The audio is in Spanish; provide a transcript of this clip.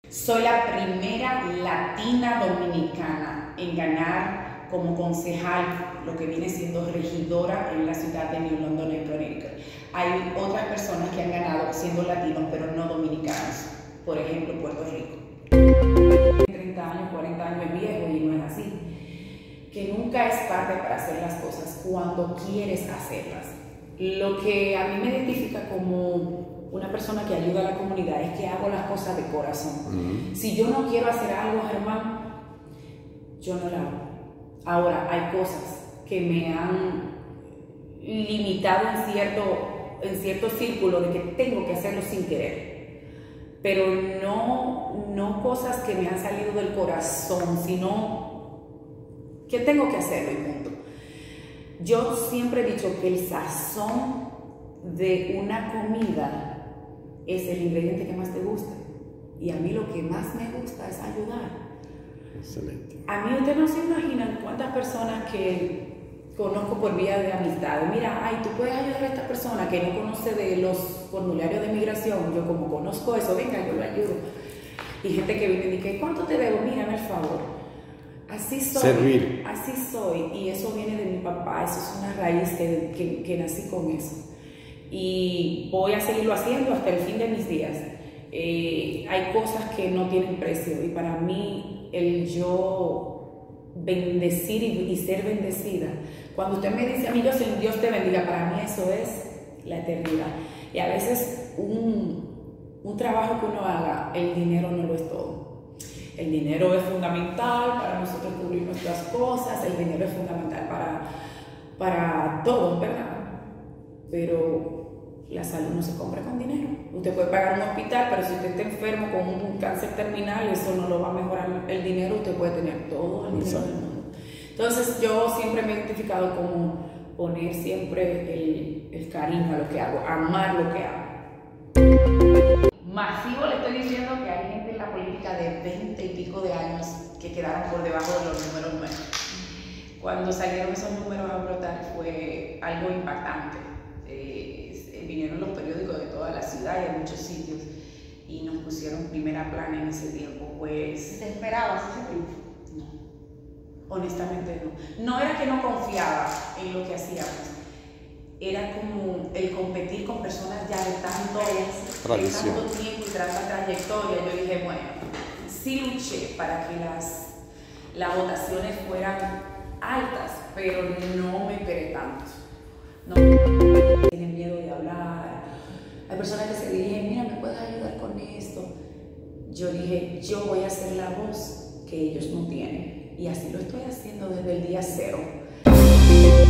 Soy la primera latina dominicana en ganar como concejal lo que viene siendo regidora en la ciudad de New London, en Connecticut. Hay otras personas que han ganado siendo latinos, pero no dominicanos. Por ejemplo, Puerto Rico. 30 años, 40 años es viejo y no es así. Que nunca es tarde para hacer las cosas cuando quieres hacerlas. Lo que a mí me identifica como una persona que ayuda a la comunidad es que hago las cosas de corazón. Si yo no quiero hacer algo, Germán, yo no la hago. Ahora, hay cosas que me han limitado en cierto círculo de que tengo que hacerlo sin querer, pero no cosas que me han salido del corazón, sino que tengo que hacerlo y punto. Yo siempre he dicho que el sazón de una comida es el ingrediente que más te gusta, y a mí lo que más me gusta es ayudar. Excelente. A mí ustedes no se imaginan cuántas personas que conozco por vía de amistad. Mira, ay, tú puedes ayudar a esta persona que no conoce de los formularios de migración. Yo como conozco eso, venga, yo lo ayudo. Y gente que viene y dice, ¿cuánto te debo? Mírame el favor. Así soy. Servir. Así soy. Y eso viene de mi papá. Eso es una raíz que nací con eso. Y voy a seguirlo haciendo hasta el fin de mis días. Hay cosas que no tienen precio, y para mí el yo bendecir y ser bendecida, cuando usted me dice a mí, yo soy Dios te bendiga, para mí eso es la eternidad. Y a veces un trabajo que uno haga, el dinero no lo es todo. El dinero es fundamental para nosotros cubrir nuestras cosas, el dinero es fundamental para todos, ¿verdad? Pero la salud no se compra con dinero. Usted puede pagar un hospital, pero si usted está enfermo con un cáncer terminal, eso no lo va a mejorar el dinero. Usted puede tener todo el dinero del mundo. Entonces yo siempre me he identificado como poner siempre el cariño a lo que hago, amar lo que hago. Masivo, le estoy diciendo que hay gente en la política de 20 y pico de años que quedaron por debajo de los números nuevos. Cuando salieron esos números a brotar fue algo impactante. Vinieron los periódicos de toda la ciudad y de muchos sitios y nos pusieron primera plana en ese tiempo. Pues, ¿te esperabas ese triunfo? No, honestamente no. No era que no confiaba en lo que hacíamos, era como el competir con personas ya de tanto tiempo y tanta trayectoria. Yo dije, bueno, sí luché para que las votaciones fueran altas, pero no me esperé tanto. No. Tienen miedo de hablar. Hay personas que se dirigen, mira, ¿me puedes ayudar con esto? Yo dije, yo voy a ser la voz que ellos no tienen. Y así lo estoy haciendo desde el día 0.